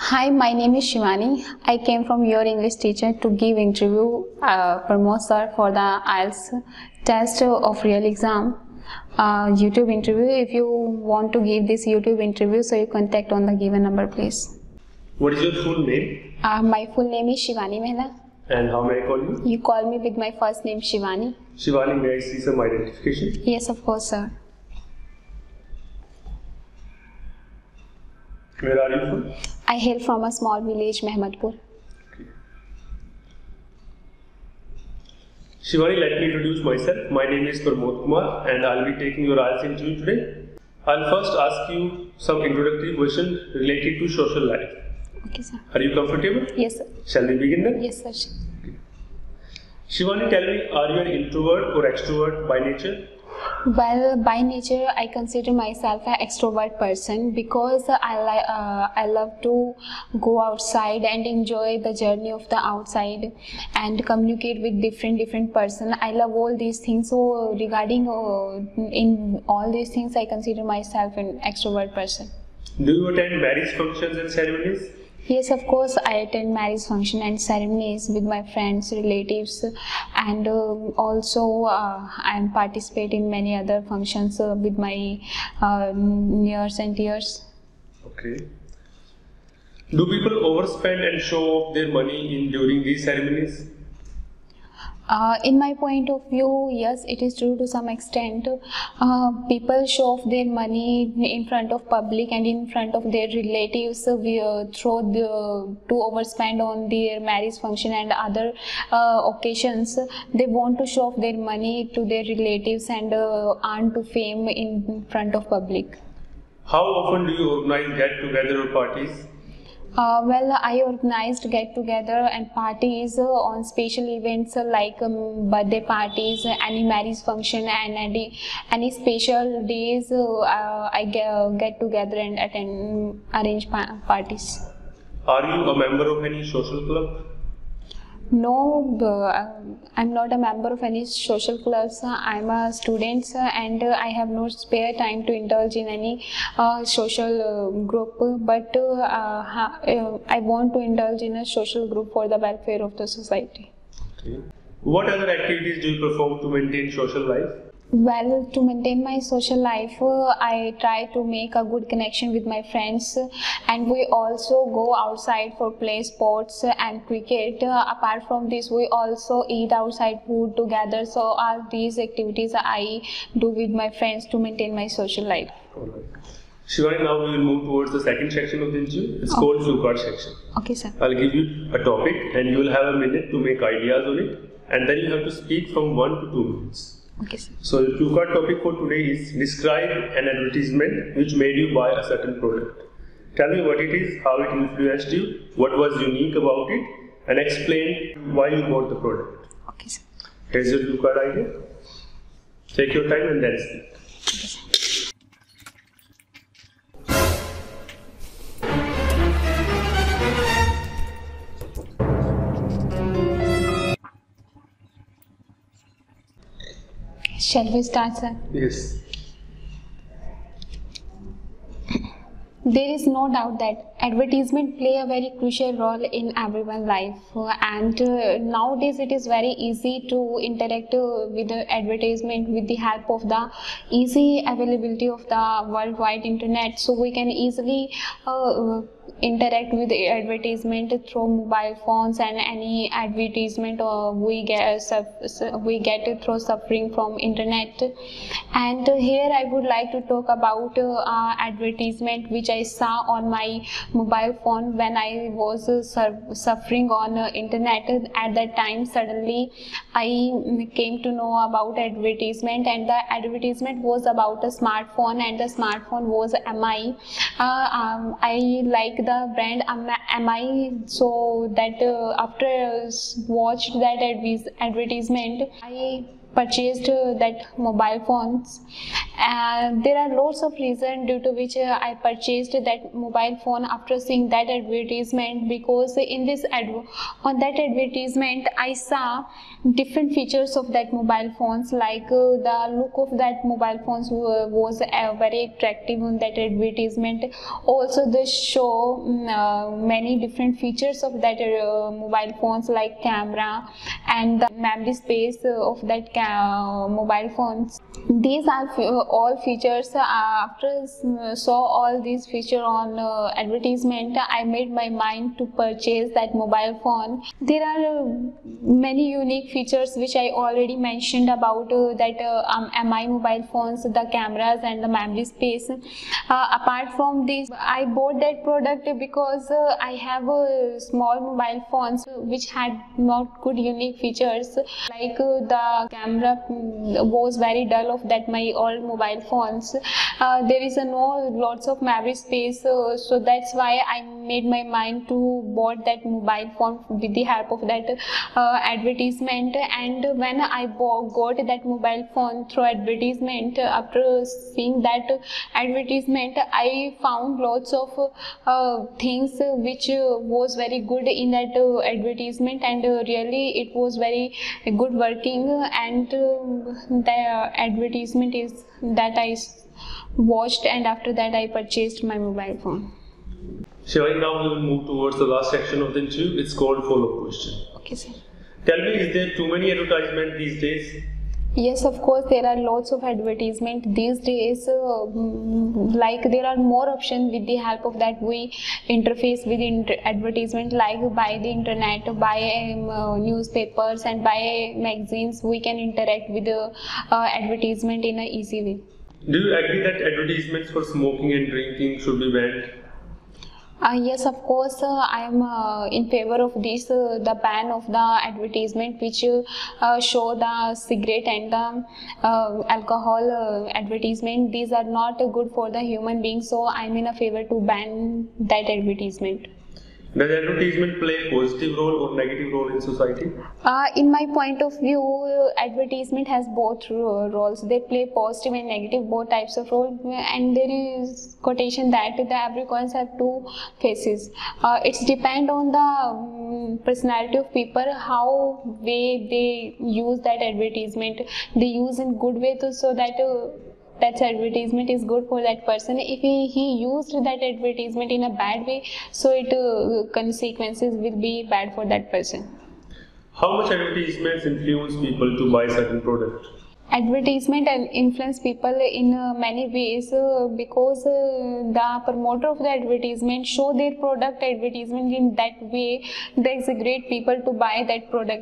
Hi, my name is Shivani. I came from your English teacher to give interview Pramod sir for the IELTS test of real exam YouTube interview. If you want to give this YouTube interview, so you contact on the given number, please. What is your full name? My full name is Shivani Mehla. And how may I call you? You call me with my first name Shivani. Shivani, may I see some identification? Yes, of course, sir. Where are you from? I hail from a small village, Mehmadpur. Shivani, let me introduce myself. My name is Pramod Kumar and I'll be taking your IELTS interview today. I'll first ask you some introductory questions related to social life. Okay, sir. Are you comfortable? Yes, sir. Shall we begin then? Yes, sir. Shivani, tell me, are you an introvert or extrovert by nature? Well, by nature, I consider myself an extrovert person because I love to go outside and enjoy the journey of the outside and communicate with different person. I love all these things. So regarding in all these things, I consider myself an extrovert person. Do you attend marriage functions and ceremonies? Yes, of course, I attend marriage function and ceremonies with my friends, relatives, and also I participate in many other functions with my nears and dears. Okay. Do people overspend and show off their money during these ceremonies? In my point of view, yes, it is true to some extent. People show off their money in front of public and in front of their relatives to overspend on their marriage function and other occasions. They want to show off their money to their relatives and earn to fame in front of public. How often do you organize get-together or parties? Well, I organized get-together and parties on special events like birthday parties, any marriage function, and any special days. I get together and arrange parties. Are you a member of any social club? No, I'm not a member of any social clubs. I'm a student and I have no spare time to indulge in any social group. But I want to indulge in a social group for the welfare of the society. Okay. What other activities do you perform to maintain social life? Well, to maintain my social life, I try to make a good connection with my friends, and we also go outside for play sports and cricket. Apart from this, we also eat outside food together. So all these activities I do with my friends to maintain my social life. Alright. Shivani, now we will move towards the second section of the interview. It's called Clue Card section. Okay, sir. I'll give you a topic and you will have a minute to make ideas on it, and then you have to speak from 1 to 2 minutes. Okay, sir. So the clue card topic for today is describe an advertisement which made you buy a certain product. Tell me what it is, how it influenced you, what was unique about it, and explain why you bought the product. Okay, sir. Here's your clue card idea. Take your time and then speak. Okay, sir. Shall we start, sir? Yes. There is no doubt that advertisement play a very crucial role in everyone's life, and nowadays it is very easy to interact with the advertisement with the help of the easy availability of the worldwide internet. So we can easily interact with the advertisement through mobile phones, and any advertisement we get it through suffering from internet. And here I would like to talk about advertisement which I saw on my mobile phone when I was suffering on internet. At that time, suddenly I came to know about advertisement, and the advertisement was about a smartphone, and the smartphone was MI. I like the brand MI, so that after watched that advertisement, I purchased that mobile phones. There are lots of reasons due to which I purchased that mobile phone after seeing that advertisement, because in this on that advertisement I saw different features of that mobile phones, like the look of that mobile phones was very attractive on that advertisement. Also they show many different features of that mobile phones, like camera and the memory space of that mobile phones. These are all features. After saw all these features on advertisement, I made my mind to purchase that mobile phone. There are many unique features which I already mentioned about that MI mobile phones, the cameras and the memory space. Apart from this, I bought that product because I have small mobile phones which had not good unique features, like the camera was very dull of that my old mobile phones. There is no lots of memory space, so that's why I made my mind to bought that mobile phone with the help of that advertisement. And when I got that mobile phone through advertisement, after seeing that advertisement, I found lots of things which was very good in that advertisement, and really it was very good working. And the advertisement is that I watched, and after that I purchased my mobile phone. Shivani, now we will move towards the last section of the interview. It's called follow-up question. Okay, sir. Tell me, is there too many advertisements these days? Yes, of course, there are lots of advertisement these days. Like there are more options with the help of that we interface with advertisement, like by the internet, by newspapers and by magazines. We can interact with the advertisement in an easy way. Do you agree that advertisements for smoking and drinking should be banned? Yes, of course, I am in favor of this, the ban of the advertisement which show the cigarette and the alcohol advertisement. These are not good for the human being, so I am in a favor to ban that advertisement. Does advertisement play a positive role or negative role in society? In my point of view, advertisement has both roles. They play positive and negative, both types of role. And there is quotation that the every coin have two faces. It's depend on the personality of people, how way they use that advertisement. They use in good way to, so that that advertisement is good for that person. If he used that advertisement in a bad way, so it consequences will be bad for that person. How much advertisements influence people to buy certain product? Advertisement influence people in many ways, because the promoter of the advertisement show their product advertisement in that way, they exaggerate people to buy that product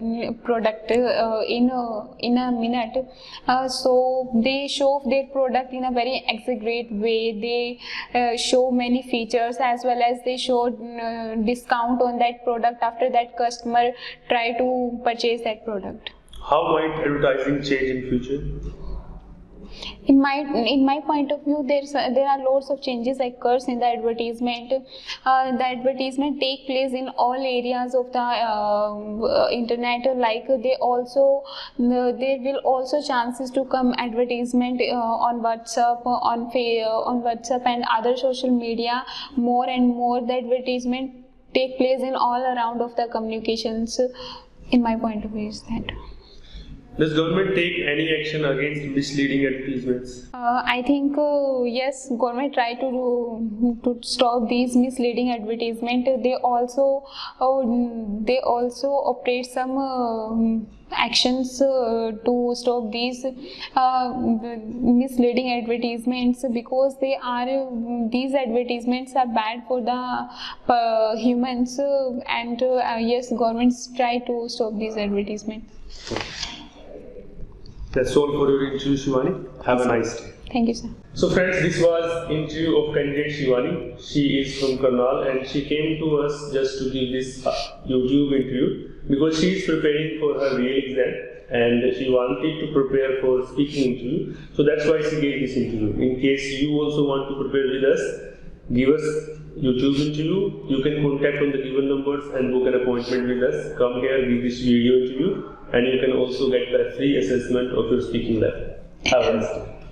in a minute. So they show their product in a very exaggerate way. They show many features, as well as they show discount on that product after that customer try to purchase that product. How might advertising change in future? In my point of view, there are lots of changes occurs in the advertisement. The advertisement take place in all areas of the internet. Like there will also chances to come advertisement on WhatsApp, on WhatsApp and other social media. More and more the advertisement take place in all around of the communications. In my point of view, is that. Does government take any action against misleading advertisements? I think yes, government try to stop these misleading advertisement. They also operate some actions to stop these misleading advertisements, because these advertisements are bad for the humans, and yes, governments try to stop these advertisements. That's all for your interview, Shivani. Have a nice day. Thank you, sir. So friends, this was interview of candidate Shivani. She is from Karnal and she came to us just to give this YouTube interview because she is preparing for her real exam and she wanted to prepare for speaking interview. So that's why she gave this interview. In case you also want to prepare with us, give us YouTube interview. You can contact on the given numbers and book an appointment with us. Come here, give this video interview, and you can also get the free assessment of your speaking level. Have a nice day.